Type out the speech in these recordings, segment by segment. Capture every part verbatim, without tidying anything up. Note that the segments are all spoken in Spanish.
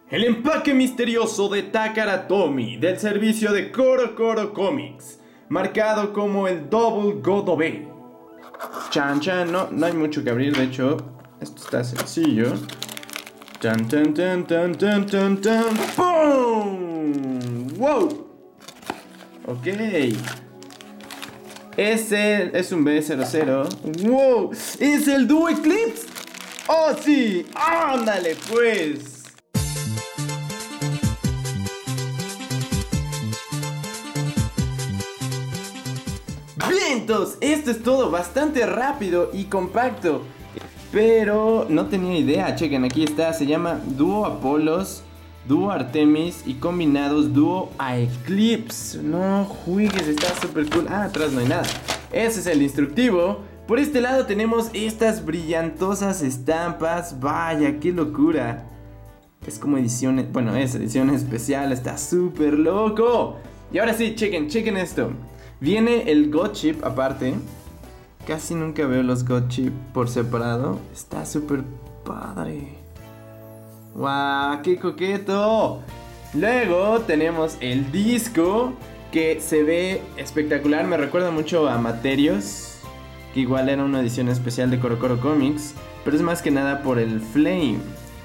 El empaque misterioso de Takara Tomy del servicio de CoroCoro Comics, marcado como el Double Godobei. Chan chan, no, no hay mucho que abrir, de hecho, esto está sencillo. Tan tan tan tan tan tan tan. ¡Pum! ¡Wow! Ok. Ese es un B cero cero. ¡Wow! ¡Es el Duo Eclipse! ¡Oh sí! ¡Ándale pues! Vientos, esto es todo bastante rápido y compacto. Pero no tenía idea, chequen, aquí está, se llama Dúo Apolos, Dúo Artemis y combinados Dúo a Eclipse. No juegues, está súper cool. Ah, atrás no hay nada. Ese es el instructivo. Por este lado tenemos estas brillantosas estampas. Vaya, qué locura. Es como edición, bueno, es edición especial, está súper loco. Y ahora sí, chequen, chequen esto. Viene el God Chip aparte. Casi nunca veo los God Chip por separado. Está súper padre. ¡Guau! ¡Qué coqueto! Luego tenemos el disco, que se ve espectacular. Me recuerda mucho a Materios, que igual era una edición especial de CoroCoro Comics, pero es más que nada por el Flame.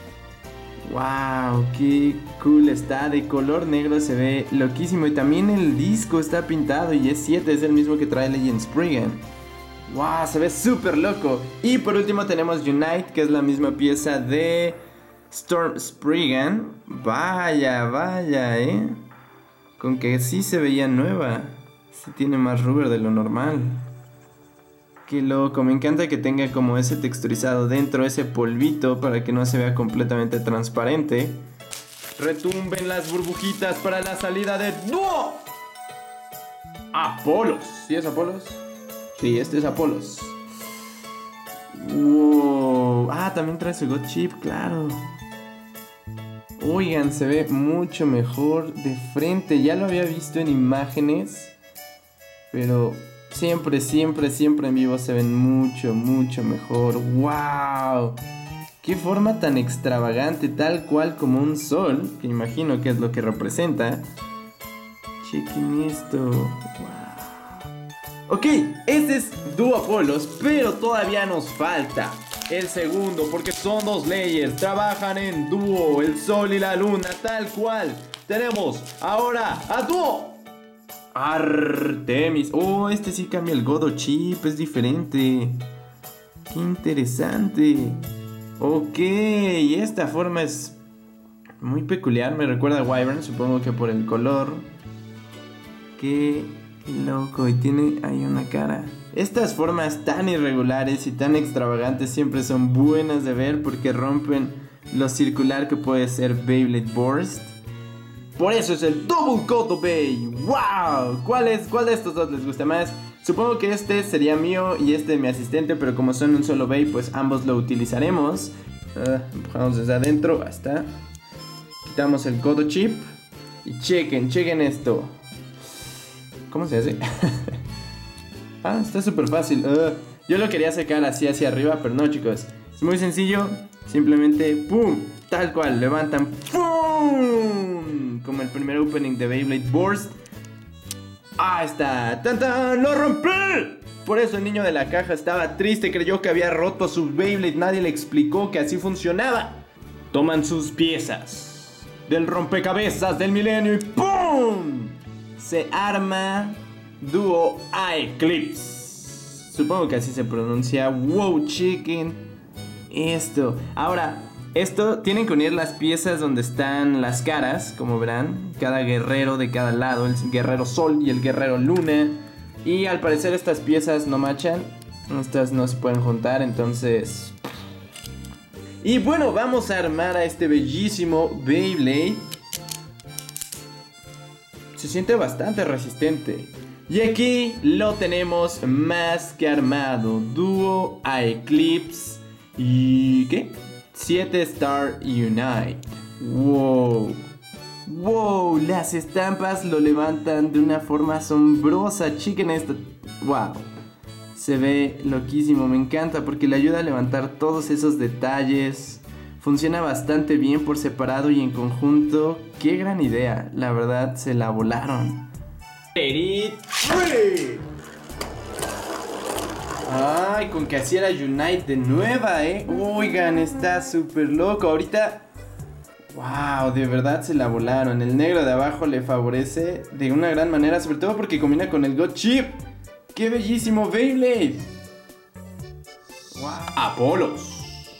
¡Wow! ¡Qué cool está! De color negro se ve loquísimo. Y también el disco está pintado y es siete, es el mismo que trae Legend Spriggan. ¡Wow! Se ve súper loco. Y por último tenemos Unite, que es la misma pieza de Storm Spriggan. Vaya, vaya, ¿eh? Con que sí se veía nueva. Sí tiene más rubber de lo normal. Qué loco, me encanta que tenga como ese texturizado dentro, ese polvito para que no se vea completamente transparente. Retumben las burbujitas para la salida de Dúo Apolos. ¿Sí es Apolos? Sí, este es Apolos. Wow. Ah, también trae su God Chip, claro. Oigan, se ve mucho mejor de frente. Ya lo había visto en imágenes, pero siempre, siempre, siempre en vivo se ven mucho, mucho mejor. ¡Wow! ¡Qué forma tan extravagante! Tal cual como un sol, que imagino que es lo que representa. Chequen esto. ¡Wow! Ok, este es Dúo Apolos, pero todavía nos falta el segundo, porque son dos layers. Trabajan en dúo, el sol y la luna, tal cual. Tenemos ahora a Dúo Artemis. Oh, este sí cambia el Godo Chip, es diferente. Qué interesante. Ok, esta forma es muy peculiar, me recuerda a Wyvern, supongo que por el color. Qué loco, y tiene ahí una cara. Estas formas tan irregulares y tan extravagantes siempre son buenas de ver porque rompen lo circular que puede ser Beyblade Burst. Por eso es el Double Godobei. ¡Wow! ¿Cuál es, cuál de estos dos les gusta más? Supongo que este sería mío y este de mi asistente, pero como son un solo Bei, pues ambos lo utilizaremos. Uh, empujamos desde adentro, ahí está. Quitamos el Godo Chip. Y chequen, chequen esto. ¿Cómo se hace? Ah, está súper fácil. Uh, yo lo quería sacar así hacia arriba, pero no, chicos. Es muy sencillo. Simplemente, ¡pum! Tal cual, levantan, ¡pum! Como el primer opening de Beyblade Burst. ¡Ah, está! ¡Tan, tan! ¡Lo rompí! Por eso el niño de la caja estaba triste. Creyó que había roto su Beyblade. Nadie le explicó que así funcionaba. Toman sus piezas del rompecabezas del milenio y ¡pum! Se arma Dúo a Eclipse. Supongo que así se pronuncia. ¡Wow, chicken! Esto. Ahora, esto tienen que unir las piezas donde están las caras, como verán. Cada guerrero de cada lado. El guerrero sol y el guerrero luna. Y al parecer estas piezas no machan. Estas no se pueden juntar, entonces... Y bueno, vamos a armar a este bellísimo Beyblade. Se siente bastante resistente. Y aquí lo tenemos más que armado. Dúo a Eclipse. ¿Y qué? siete Star Unite. Wow. Wow, las estampas lo levantan de una forma asombrosa. Chequen esto. Wow. Se ve loquísimo, me encanta porque le ayuda a levantar todos esos detalles. Funciona bastante bien por separado y en conjunto. ¡Qué gran idea! La verdad, se la volaron. Let it free. Ay, con que así era Unite de nueva, eh. Oigan, está súper loco. Ahorita, wow, de verdad se la volaron. El negro de abajo le favorece de una gran manera, sobre todo porque combina con el God Chip. ¡Qué bellísimo Beyblade! Wow. Apolos.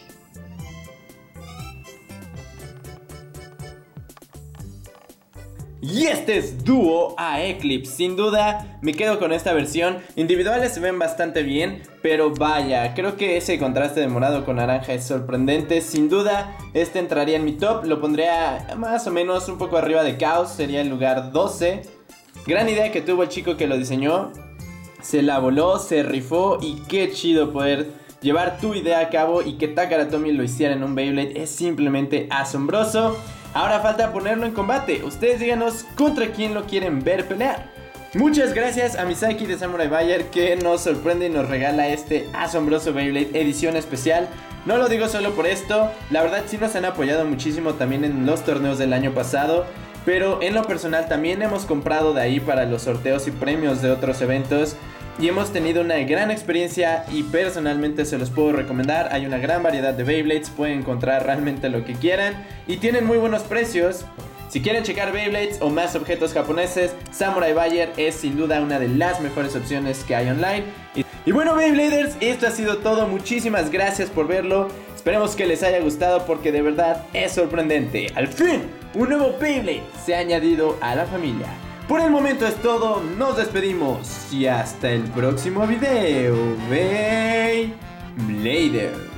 Y este es Dúo a Eclipse. Sin duda me quedo con esta versión. Individuales se ven bastante bien, pero vaya, creo que ese contraste de morado con naranja es sorprendente. Sin duda este entraría en mi top. Lo pondría más o menos un poco arriba de Chaos. Sería el lugar doce. Gran idea que tuvo el chico que lo diseñó. Se la voló, se rifó. Y qué chido poder llevar tu idea a cabo y que Takara Tomy lo hiciera en un Beyblade. Es simplemente asombroso. Ahora falta ponerlo en combate. Ustedes díganos contra quién lo quieren ver pelear. Muchas gracias a Misaki de Samurai Bayer, que nos sorprende y nos regala este asombroso Beyblade edición especial. No lo digo solo por esto, la verdad sí nos han apoyado muchísimo también en los torneos del año pasado. Pero en lo personal también hemos comprado de ahí para los sorteos y premios de otros eventos. Y hemos tenido una gran experiencia y personalmente se los puedo recomendar. Hay una gran variedad de Beyblades, pueden encontrar realmente lo que quieran y tienen muy buenos precios. Si quieren checar Beyblades o más objetos japoneses, Samurai Bayer es sin duda una de las mejores opciones que hay online. Y, y bueno, Beybladers, esto ha sido todo. Muchísimas gracias por verlo. Esperemos que les haya gustado porque de verdad es sorprendente. Al fin, un nuevo Beyblade se ha añadido a la familia. Por el momento es todo, nos despedimos y hasta el próximo video, Beybladers.